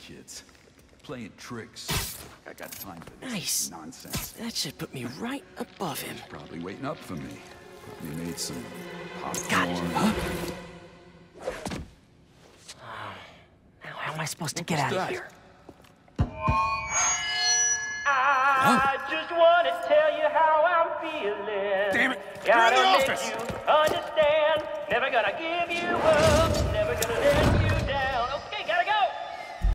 kids. Playing tricks. I got time for this Nice. nonsense. That should put me right above him. Probably waiting up for me. Probably made some popcorn. Got it. Huh? Now, how am I supposed to get out of here? I just want to tell you how I'm feeling. Damn it! Gotta You're in the make office! you understand. Never gonna give you up. Never gonna let you